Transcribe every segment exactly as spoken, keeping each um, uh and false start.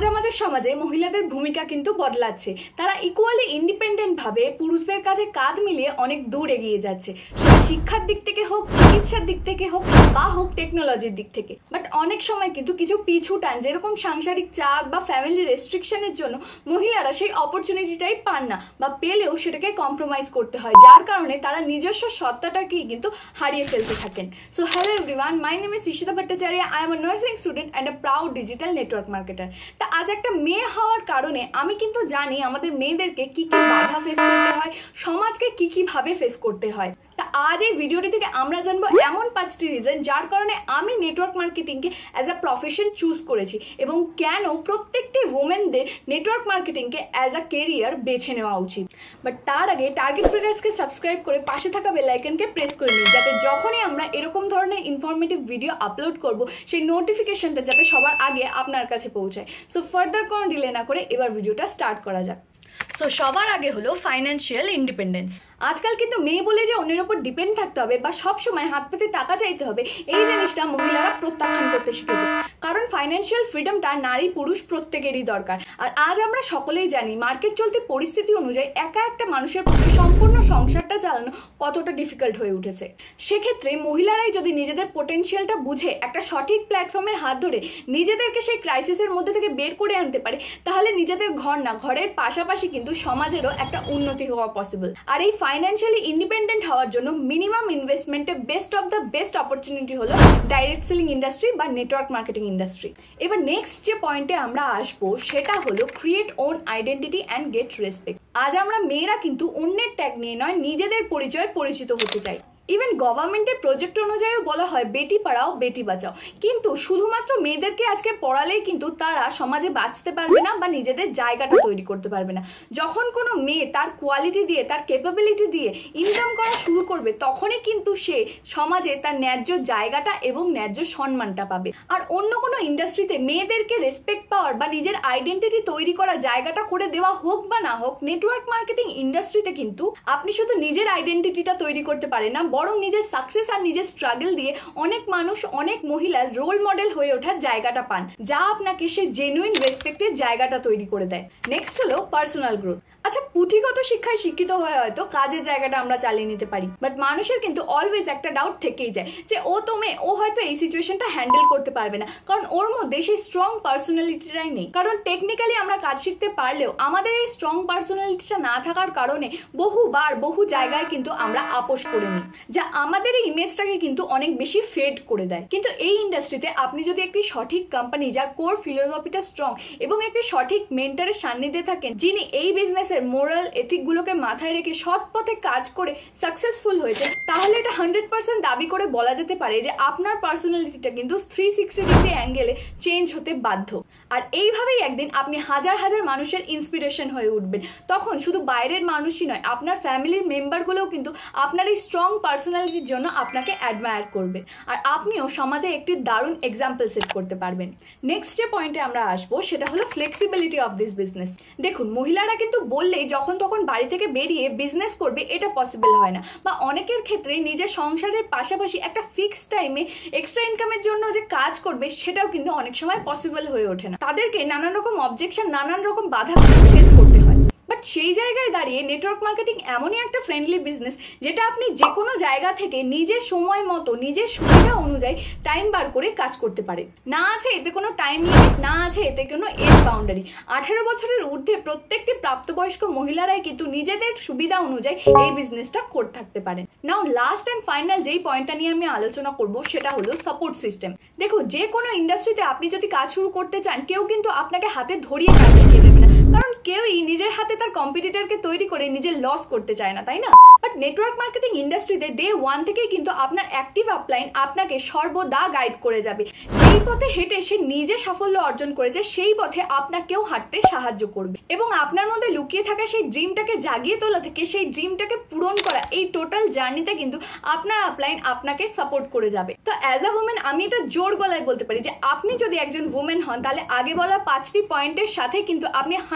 আজ আমাদের সমাজে মহিলাদের ভূমিকা কিন্তু বদলাচ্ছে। তারা ইকুয়ালি ইন্ডিপেন্ডেন্ট ভাবে পুরুষদের কাঁধে কাঁধ মিলিয়ে অনেক দূর এগিয়ে যাচ্ছে, সেটা শিক্ষার দিক থেকে হোক, চিকিৎসার দিক থেকে হোক বা হোক টেকনোলজির দিক থেকে। বাট অনেক সময় কিন্তু কিছু পিছু টান, যেরকম সাংসারিক চাপ বা ফ্যামিলি রেস্ট্রিকশনের জন্য মহিলারা সেই অপরচুনিটিটাই পান না, বা পেলেও সেটাকে কম্প্রোমাইজ করতে হয়, যার কারণে তারা নিজস্ব সত্তাটাকেই কিন্তু হারিয়ে ফেলতে থাকেন। So hello everyone, my name is Ishita Bhattacharya. I am a nursing student and a proud digital network marketer. তা আজ একটা মেয়ে হওয়ার কারণে আমি কিন্তু জানি আমাদের মেয়েদেরকে কি কি বাধা ফেস করতে হয়, সমাজকে কি কি ভাবে ফেস করতে হয়। তা আজ এই ভিডিওটি থেকে আমরা জানবো এমন পাঁচটি রিজন যার কারণে আমি নেটওয়ার্ক মার্কেটিংকে অ্যাজ আ প্রফেশন চুজ করেছি, এবং কেন প্রত্যেকটি ওমেনদের নেটওয়ার্ক মার্কেটিংকে অ্যাজ আ কেরিয়ার বেছে নেওয়া উচিত। বাট তার আগে টার্গেট ট্রেডার্সকে সাবস্ক্রাইব করে পাশে থাকা বেল আইকনকে প্রেস করে নিন, যাতে যখনই আমরা এরকম ধরনের ইনফরমেটিভ ভিডিও আপলোড করব সেই নোটিফিকেশনটা যাতে সবার আগে আপনার কাছে পৌঁছায়। সো ফার্দার কোনো ডিলে না করে এবার ভিডিওটা স্টার্ট করা যাক। সো সবার আগে হলো ফাইন্যান্সিয়াল ইন্ডিপেন্ডেন্স। আজকাল কিন্তু মেয়ে বলে যে অন্যের ওপর ডিপেন্ড থাকতে হবে বা সব সময় হাত পেতে টাকা চাইতে হবে, এই জিনিসটা মহিলারা প্রত্যাখ্যান করতে শিখেছে। কারণ ফাইন্যান্সিয়াল ফ্রিডমটা নারী পুরুষ প্রত্যেকেরই দরকার। আর আজ আমরা সকলেই জানি মার্কেট চলতি পরিস্থিতি অনুযায়ী একা একটা মানুষের পক্ষে সম্পূর্ণ সংসারটা চালানো কতটা ডিফিকাল্ট হয়ে উঠেছে। সেক্ষেত্রে মহিলারাই যদি নিজেদের পোটেনশিয়ালটা বুঝে একটা সঠিক প্ল্যাটফর্মের হাত ধরে নিজেদেরকে সেই ক্রাইসিসের মধ্যে থেকে বের করে আনতে পারে, তাহলে নিজেদের ঘর না, ঘরের পাশাপাশি কিন্তু সমাজেরও একটা উন্নতি হওয়া পসিবল। আর এই ফাইন্যান্সিয়ালি ইন্ডিপেন্ডেন্ট হওয়ার জন্য মিনিমাম ইনভেস্টমেন্টে best of the best opportunity হলো ডাইরেক্ট সেলিং ইন্ডাস্ট্রি বা নেটওয়ার্ক মার্কেটিং ইন্ডাস্ট্রি। এবার নেক্সট যে পয়েন্টে আমরা আসবো সেটা হলো create own identity and get respect. আজ আমরা মেয়েরা কিন্তু অন্যের ট্যাগ নিয়ে নয়, নিজেদের পরিচয় পরিচিত হতে চাই। ইভেন গভর্নমেন্টের প্রজেক্ট অনুযায়ীও বলা হয় বেটি পড়াও বেটি বাঁচাও, কিন্তু শুধুমাত্র মেয়েদেরকে আজকে পড়ালেই কিন্তু তারা সমাজে বাঁচতে পারবে না বা নিজেদের জায়গাটা তৈরি করতে পারবে না। যখন কোনো মেয়ে তার কোয়ালিটি দিয়ে, তার ক্যাপাবিলিটি দিয়ে ইনকাম করা শুরু করবে, তখনই কিন্তু সে সমাজে তার ন্যায্য জায়গাটা এবং ন্যায্য সম্মানটা পাবে। আর অন্য কোনো ইন্ডাস্ট্রিতে মেয়েদেরকে রেসপেক্ট পাওয়ার বা নিজের আইডেন্টিটি তৈরি করার জায়গাটা করে দেওয়া হোক বা না হোক, নেটওয়ার্ক মার্কেটিং ইন্ডাস্ট্রিতে কিন্তু আপনি শুধু নিজের আইডেন্টিটিটা তৈরি করতে পারেন না, বরং নিজের সাকসেস আর নিজের স্ট্রাগল দিয়ে অনেক মানুষ, অনেক মহিলার রোল মডেল হয়ে ওঠার জায়গাটা পান, যা আপনাকে সে জেনুইন রেসপেক্টের জায়গাটা তৈরি করে দেয়। নেক্সট হলো পার্সোনাল গ্রোথ। আচ্ছা, পুঁথিগত শিক্ষায় শিক্ষিত হয়ে হয়তো কাজের জায়গাটা আমরা চালিয়ে নিতে পারি, বাট মানুষের কিন্তু অলওয়েজ একটা ডাউট থেকেই যায় যে ও তো মেয়ে, ও হয়তো এই সিচুয়েশনটা হ্যান্ডেল করতে পারবে না, কারণ ওর মধ্যে সেই স্ট্রং পার্সোনালিটিটাই নেই। কারণ টেকনিক্যালি আমরা কাজ শিখতে পারলেও আমাদের এই স্ট্রং পার্সোনালিটিটা না থাকার কারণে বহুবার বহু জায়গায় কিন্তু আমরা আপোষ করে নিই, যা আমাদের এই ইমেজটাকে কিন্তু অনেক বেশি ফেড করে দেয়। কিন্তু এই ইন্ডাস্ট্রিতে আপনি যদি একটি সঠিক কোম্পানি যার কোর ফিলোসফিটা স্ট্রং এবং একটি সঠিক মেন্টরের সান্নিধ্যে থাকেন, যিনি এই বিজনেস মোরাল এথিক গুলোকে মাথায় রেখে সৎ পথে কাজ করে সাকসেসফুল হয়েছে, তাহলে এটা হান্ড্রেড পার্সেন্ট দাবি করে বলা যেতে পারে যে আপনার পার্সোনালিটিটা কিন্তু থ্রি সিক্সটি ডিগ্রি অ্যাঙ্গেলে চেঞ্জ হতে বাধ্য। আর এইভাবেই একদিন আপনি হাজার হাজার মানুষের ইন্সপিরেশন হয়ে উঠবেন। তখন শুধু বাইরের মানুষই নয়, আপনার ফ্যামিলির মেম্বারগুলোও কিন্তু আপনার এই স্ট্রং পার্সোনালিটির জন্য আপনাকে অ্যাডমায়ার করবে, আর আপনিও সমাজে একটি দারুণ এক্সাম্পল সেট করতে পারবেন। নেক্সট যে পয়েন্টে আমরা আসবো সেটা হলো ফ্লেক্সিবিলিটি অফ দিস বিজনেস। দেখুন, মহিলারা কিন্তু বললে যখন তখন বাড়ি থেকে বেরিয়ে বিজনেস করবে এটা পসিবল হয় না, বা অনেকের ক্ষেত্রে নিজের সংসারের পাশাপাশি একটা ফিক্সড টাইমে এক্সট্রা ইনকামের জন্য যে কাজ করবে সেটাও কিন্তু অনেক সময় পসিবল হয়ে ওঠে না। তাদেরকে নানান রকম অবজেকশন, নানান রকম বাধা ফেস করতে হয়। বাট সেই জায়গায় দাঁড়িয়ে নেটওয়ার্ক মার্কেটিং এমনই একটা ফ্রেন্ডলি বিজনেস যেটা আপনি যে কোনো জায়গা থেকে নিজের সময় মতো নিজের সুবিধা অনুযায়ী টাইম বার করে কাজ করতে পারে। না আছে এতে কোনো টাইম লিমিট, না আছে এতে কোনো এজ বাউন্ডারি। আঠেরো বছরের ঊর্ধ্বে প্রত্যেকটি প্রাপ্তবয়স্ক মহিলারাই কিন্তু নিজেদের সুবিধা অনুযায়ী এই বিজনেসটা করে থাকতে পারেন। নাও লাস্ট অ্যান্ড ফাইনাল যেই পয়েন্টটা নিয়ে আমি আলোচনা করব সেটা হলো সাপোর্ট সিস্টেম। দেখো, যে কোনো ইন্ডাস্ট্রিতে আপনি যদি কাজ শুরু করতে চান, কেউ কিন্তু আপনাকে হাতে ধরিয়ে কাজ শিখিয়ে দেবে না, কারণ কেউই নিজের হাতে তার কম্পিটিটরকে তৈরি করে নিজের লস করতে চায় না, তাই না? বাট নেটওয়ার্ক মার্কেটিং ইন্ডাস্ট্রিতে ডে ওয়ান থেকেই কিন্তু আপনার অ্যাক্টিভ আপলাইন আপনাকে সর্বদা গাইড করে যাবে। যেই পথে হেঁটে সে নিজে সাফল্য অর্জন করেছে সেই পথে আপনাকেও হাঁটতে সাহায্য করবে, এবং আপনার মধ্যে লুকিয়ে থাকা সেই ড্রিমটাকে জাগিয়ে তোলা থেকে সেই ড্রিমটাকে পূরণ করা, এই টোটাল জার্নিতে কিন্তু আপনার আপলাইন আপনাকে সাপোর্ট করে যাবে। তো অ্যাজ আ ওমেন আমি এটা জোর গলায় বলতে পারি যে আপনি যদি একজন ওমেন হন, তাহলে আগে বলা পাঁচটি পয়েন্টের সাথে কিন্তু আপনি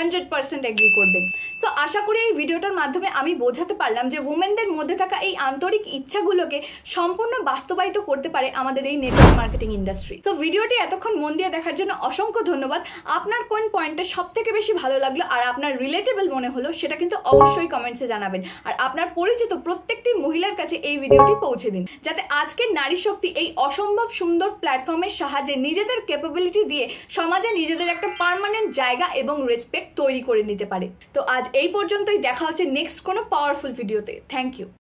হান্ড্রেড পার্সেন্ট এগ্রি করবেন। সো আশা করি এই ভিডিওটার মাধ্যমে আমি বোঝাতে পারলাম যে উমেনদের মধ্যে থাকা এই আন্তরিক ইচ্ছাগুলোকে সম্পূর্ণ বাস্তবায়িত করতে পারে আমাদের এই নেটওয়ার্ক মার্কেটিং ইন্ডাস্ট্রি। তো ভিডিওটি এতক্ষণ মন দিয়ে দেখার জন্য অসংখ্য ধন্যবাদ। আপনার কোন পয়েন্টটা সব থেকে বেশি ভালো লাগলো আর আপনার রিলেটেবল মনে হলো সেটা কিন্তু অবশ্যই কমেন্টসে জানাবেন। আর আপনার পরিচিত প্রত্যেকটি মহিলার কাছে এই ভিডিওটি পৌঁছে দিন, যাতে আজকের নারী শক্তি এই অসম্ভব সুন্দর প্ল্যাটফর্মের সাহায্যে নিজেদের ক্যাপাবিলিটি দিয়ে সমাজে নিজেদের একটা পার্মানেন্ট জায়গা এবং রেসপেক্ট তৈরি করে নিতে পারে। তো আজ এই পর্যন্তই, দেখা হচ্ছে নেক্সট কোনো পাওয়ারফুল ভিডিওতে। Thank you.